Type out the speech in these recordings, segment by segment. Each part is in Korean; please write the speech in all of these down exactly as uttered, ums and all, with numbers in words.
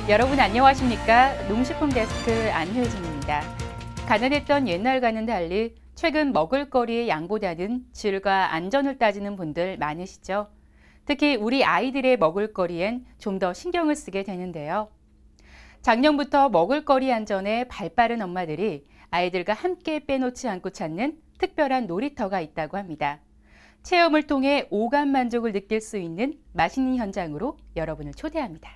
여러분 안녕하십니까? 농식품 데스크 안효진입니다. 가난했던 옛날과는 달리 최근 먹을거리의 양보다는 질과 안전을 따지는 분들 많으시죠? 특히 우리 아이들의 먹을거리엔 좀 더 신경을 쓰게 되는데요. 작년부터 먹을거리 안전에 발빠른 엄마들이 아이들과 함께 빼놓지 않고 찾는 특별한 놀이터가 있다고 합니다. 체험을 통해 오감 만족을 느낄 수 있는 맛있는 현장으로 여러분을 초대합니다.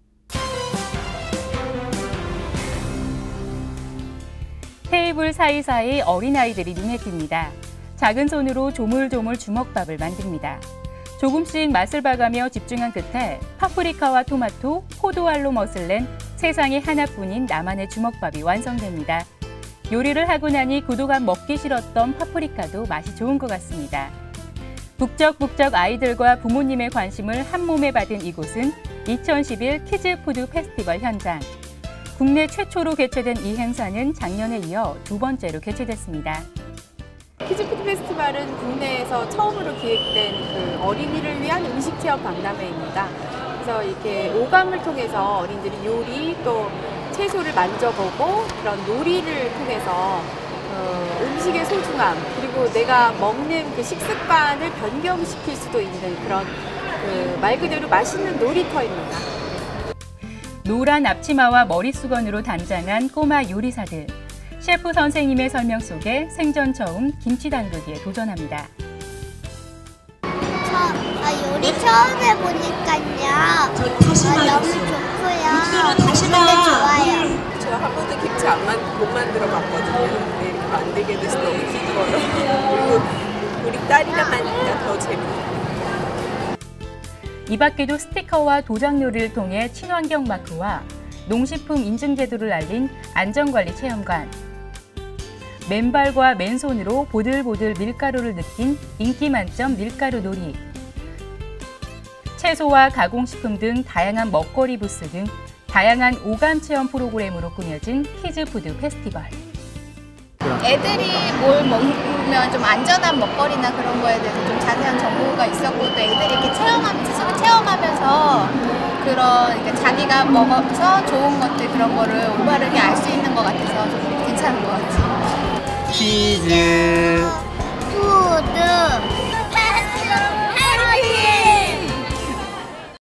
테이블 사이사이 어린아이들이 눈에 띕니다. 작은 손으로 조물조물 주먹밥을 만듭니다. 조금씩 맛을 봐가며 집중한 끝에 파프리카와 토마토, 포도알로 멋을 낸 세상에 하나뿐인 나만의 주먹밥이 완성됩니다. 요리를 하고 나니 그동안 먹기 싫었던 파프리카도 맛이 좋은 것 같습니다. 북적북적 아이들과 부모님의 관심을 한몸에 받은 이곳은 이천십일 키즈푸드 페스티벌 현장. 국내 최초로 개최된 이 행사는 작년에 이어 두 번째로 개최됐습니다. 키즈푸드 페스티벌은 국내에서 처음으로 기획된 그 어린이를 위한 음식 체험 박람회입니다. 그래서 이렇게 오감을 통해서 어린이들이 요리 또 채소를 만져보고 그런 놀이를 통해서 어, 음식의 소중함 그리고 내가 먹는 그 식습관을 변경시킬 수도 있는 그런 그 말 그대로 맛있는 놀이터입니다. 노란 앞치마와 머리수건으로 단장한 꼬마 요리사들. 셰프 선생님의 설명 속에 생전 처음 김치 담그기에 도전합니다. 저 아, 요리 처음 해보니까요. 저 다시마 아, 너무 있어요. 좋고요. 육수로 다시마. 근데 좋아요. 제가 한 번도 김치 안 만, 못 만들어 봤거든요. 근데 이렇게 만들게 돼서 너무 기뻐요. 그리고 우리 딸이랑 하니까 더 재밌어요. 이 밖에도 스티커와 도장놀이를 통해 친환경 마크와 농식품 인증 제도를 알린 안전관리 체험관, 맨발과 맨손으로 보들보들 밀가루를 느낀 인기 만점 밀가루 놀이, 채소와 가공식품 등 다양한 먹거리 부스 등 다양한 오감 체험 프로그램으로 꾸며진 키즈푸드 페스티벌. 애들이 뭘 먹으면 좀 안전한 먹거리나 그런 거에 대해서 좀 자세한 정보가 있었고 또 애들이 이렇게 체험하면서 스스로 체험하면서 그런 그러니까 자기가 먹어서 좋은 것들 그런 거를 올바르게 알 수 있는 것 같아서 좀 괜찮은 것 같아요. 키즈 푸드